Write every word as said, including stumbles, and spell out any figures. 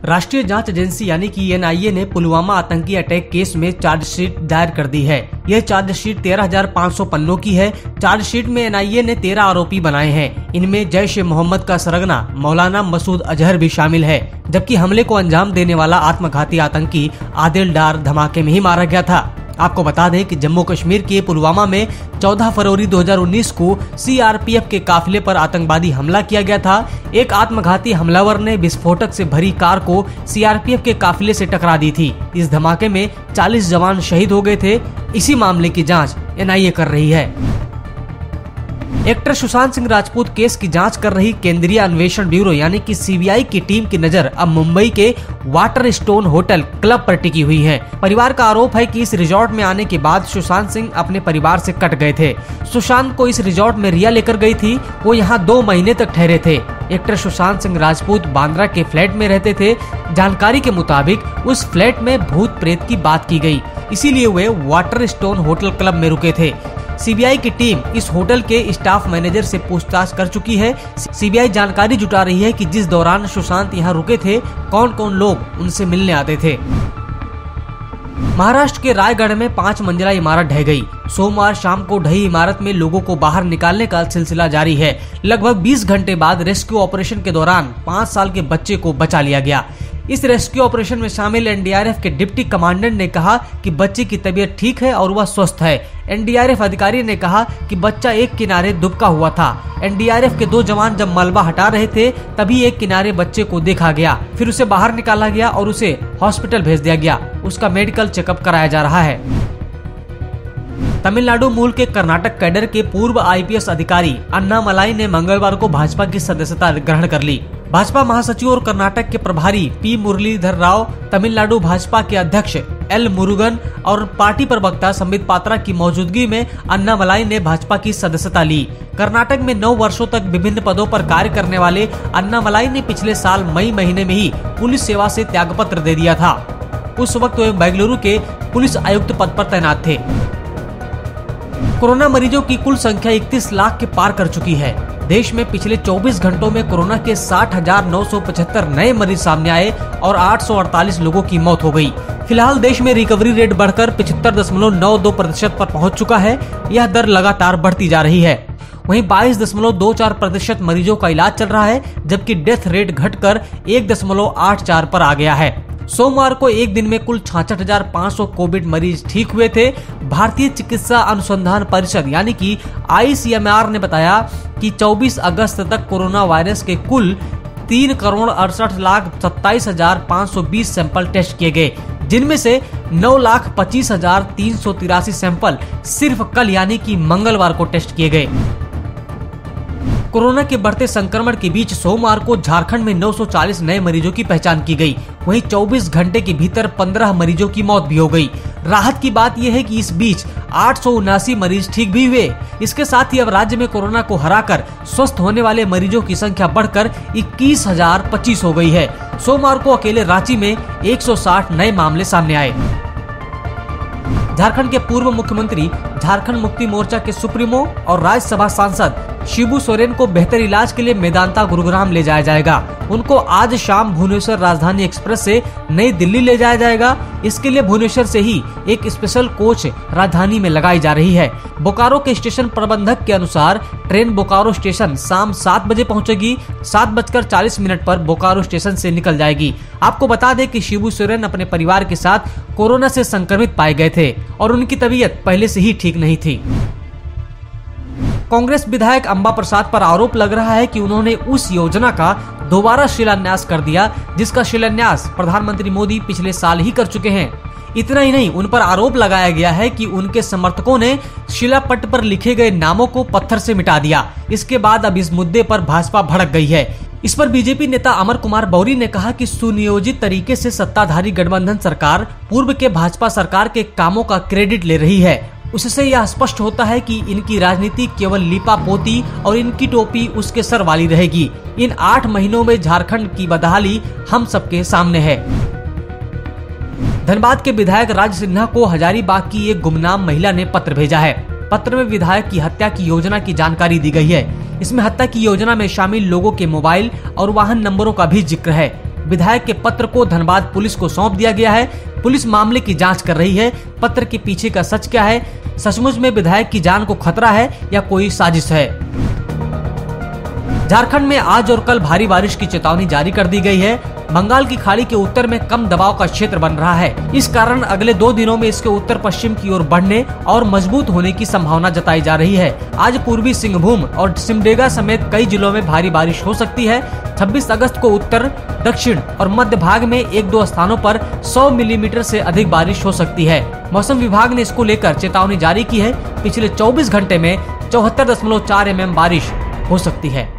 राष्ट्रीय जांच एजेंसी यानी कि एन आई ए ने पुलवामा आतंकी अटैक केस में चार्जशीट दायर कर दी है। यह चार्जशीट तेरह हजार पाँच सौ पन्नों की है। चार्जशीट में एन आई ए ने तेरह आरोपी बनाए हैं। इनमें जैश ए मोहम्मद का सरगना मौलाना मसूद अजहर भी शामिल है, जबकि हमले को अंजाम देने वाला आत्मघाती आतंकी आदिल डार धमाके में ही मारा गया था। आपको बता दें कि जम्मू कश्मीर के पुलवामा में चौदह फरवरी दो हज़ार उन्नीस को सी आर पी एफ के काफिले पर आतंकवादी हमला किया गया था। एक आत्मघाती हमलावर ने विस्फोटक से भरी कार को सी आर पी एफ के काफिले से टकरा दी थी। इस धमाके में चालीस जवान शहीद हो गए थे। इसी मामले की जांच एन आई ए कर रही है। एक्टर सुशांत सिंह राजपूत केस की जांच कर रही केंद्रीय अन्वेषण ब्यूरो यानी कि सी बी आई की टीम की नजर अब मुंबई के वाटर स्टोन होटल क्लब पर टिकी हुई है। परिवार का आरोप है कि इस रिजॉर्ट में आने के बाद सुशांत सिंह अपने परिवार से कट गए थे। सुशांत को इस रिजॉर्ट में रिया लेकर गई थी। वो यहाँ दो महीने तक ठहरे थे। एक्टर सुशांत सिंह राजपूत बांद्रा के फ्लैट में रहते थे। जानकारी के मुताबिक उस फ्लैट में भूत प्रेत की बात की गई, इसीलिए वे वाटर स्टोन होटल क्लब में रुके थे। सी बी आई की टीम इस होटल के स्टाफ मैनेजर से पूछताछ कर चुकी है। सी बी आई जानकारी जुटा रही है कि जिस दौरान सुशांत यहाँ रुके थे, कौन कौन लोग उनसे मिलने आते थे। महाराष्ट्र के रायगढ़ में पांच मंजिला इमारत ढह गई। सोमवार शाम को ढही इमारत में लोगों को बाहर निकालने का सिलसिला जारी है। लगभग बीस घंटे बाद रेस्क्यू ऑपरेशन के दौरान पाँच साल के बच्चे को बचा लिया गया। इस रेस्क्यू ऑपरेशन में शामिल एन डी आर एफ के डिप्टी कमांडेंट ने कहा कि बच्चे की तबीयत ठीक है और वह स्वस्थ है। एन डी आर एफ अधिकारी ने कहा कि बच्चा एक किनारे दुबका हुआ था। एन डी आर एफ के दो जवान जब मलबा हटा रहे थे, तभी एक किनारे बच्चे को देखा गया। फिर उसे बाहर निकाला गया और उसे हॉस्पिटल भेज दिया गया। उसका मेडिकल चेकअप कराया जा रहा है। तमिलनाडु मूल के कर्नाटक कैडर के पूर्व आई पी एस अधिकारी अन्नामलाई ने मंगलवार को भाजपा की सदस्यता ग्रहण कर ली। भाजपा महासचिव और कर्नाटक के प्रभारी पी मुरलीधर राव, तमिलनाडु भाजपा के अध्यक्ष एल मुरुगन और पार्टी प्रवक्ता संबित पात्रा की मौजूदगी में अन्नामलाई ने भाजपा की सदस्यता ली। कर्नाटक में नौ वर्षों तक विभिन्न पदों पर कार्य करने वाले अन्नामलाई ने पिछले साल मई महीने में ही पुलिस सेवा से त्यागपत्र दे दिया था। उस वक्त वे बेंगलुरु के पुलिस आयुक्त पद पर तैनात थे। कोरोना मरीजों की कुल संख्या इकतीस लाख के पार कर चुकी है। देश में पिछले चौबीस घंटों में कोरोना के साठ हजार नौ सौ पचहत्तर नए मरीज सामने आए और आठ सौ अड़तालीस लोगों की मौत हो गई। फिलहाल देश में रिकवरी रेट बढ़कर पिछहत्तर दशमलव नौ दो प्रतिशत पर पहुंच चुका है। यह दर लगातार बढ़ती जा रही है। वहीं बाईस दशमलव दो चार प्रतिशत मरीजों का इलाज चल रहा है, जबकि डेथ रेट घटकर एक दशमलव आठ चार पर आ गया है। सोमवार को एक दिन में कुल छियासठ हजार पाँच सौ कोविड मरीज ठीक हुए थे। भारतीय चिकित्सा अनुसंधान परिषद यानी कि आई सी एम आर ने बताया कि चौबीस अगस्त तक कोरोना वायरस के कुल तीन करोड़ अड़सठ लाख सत्ताईस हजार पाँच सौ बीस सैंपल टेस्ट किए गए, जिनमें से नौ लाख पच्चीस हजार तीन सौ तिरासी सैंपल सिर्फ कल यानी कि मंगलवार को टेस्ट किए गए। कोरोना के बढ़ते संक्रमण के बीच सोमवार को झारखंड में नौ सौ चालीस नए मरीजों की पहचान की गई। वहीं चौबीस घंटे के भीतर पंद्रह मरीजों की मौत भी हो गई। राहत की बात यह है कि इस बीच आठ सौ उनासी मरीज ठीक भी हुए। इसके साथ ही अब राज्य में कोरोना को हराकर स्वस्थ होने वाले मरीजों की संख्या बढ़कर इक्कीस हजार पच्चीस हो गई है। सोमवार को अकेले रांची में एक सौ साठ नए मामले सामने आए। झारखंड के पूर्व मुख्यमंत्री, झारखंड मुक्ति मोर्चा के सुप्रीमो और राज्यसभा सांसद शिबू सोरेन को बेहतर इलाज के लिए मेदांता गुरुग्राम ले जाया जाएगा। उनको आज शाम भुवनेश्वर राजधानी एक्सप्रेस से नई दिल्ली ले जाया जाएगा। इसके लिए भुवनेश्वर से ही एक स्पेशल कोच राजधानी में लगाई जा रही है। बोकारो के स्टेशन प्रबंधक के अनुसार ट्रेन बोकारो स्टेशन शाम सात बजे पहुंचेगी। सात बजकर चालीस मिनट पर बोकारो स्टेशन से निकल जाएगी। आपको बता दें कि शिबू सोरेन अपने परिवार के साथ कोरोना से संक्रमित पाए गए थे और उनकी तबीयत पहले से ही ठीक नहीं थी। कांग्रेस विधायक अंबा प्रसाद पर आरोप लग रहा है कि उन्होंने उस योजना का दोबारा शिलान्यास कर दिया जिसका शिलान्यास प्रधानमंत्री मोदी पिछले साल ही कर चुके हैं। इतना ही नहीं, उन पर आरोप लगाया गया है कि उनके समर्थकों ने शिलापट पर लिखे गए नामों को पत्थर से मिटा दिया। इसके बाद अब इस मुद्दे पर भाजपा भड़क गई है। इस पर बी जे पी नेता अमर कुमार बौरी ने कहा कि सुनियोजित तरीके से सत्ताधारी गठबंधन सरकार पूर्व के भाजपा सरकार के कामों का क्रेडिट ले रही है। उससे यह स्पष्ट होता है कि इनकी राजनीति केवल लीपापोती और इनकी टोपी उसके सर वाली रहेगी। इन आठ महीनों में झारखंड की बदहाली हम सबके सामने है। धनबाद के विधायक राज सिन्हा को हजारीबाग की एक गुमनाम महिला ने पत्र भेजा है। पत्र में विधायक की हत्या की योजना की जानकारी दी गई है। इसमें हत्या की योजना में शामिल लोगों के मोबाइल और वाहन नंबरों का भी जिक्र है। विधायक के पत्र को धनबाद पुलिस को सौंप दिया गया है। पुलिस मामले की जांच कर रही है। पत्र के पीछे का सच क्या है? सचमुच में विधायक की जान को खतरा है या कोई साजिश है? झारखंड में आज और कल भारी बारिश की चेतावनी जारी कर दी गई है। बंगाल की खाड़ी के उत्तर में कम दबाव का क्षेत्र बन रहा है। इस कारण अगले दो दिनों में इसके उत्तर पश्चिम की ओर बढ़ने और मजबूत होने की संभावना जताई जा रही है। आज पूर्वी सिंहभूम और सिमडेगा समेत कई जिलों में भारी बारिश हो सकती है। छब्बीस अगस्त को उत्तर, दक्षिण और मध्य भाग में एक दो स्थानों पर सौ मिलीमीटर से अधिक बारिश हो सकती है। मौसम विभाग ने इसको लेकर चेतावनी जारी की है। पिछले चौबीस घंटे में चौहत्तर दशमलव चार एम एम बारिश हो सकती है।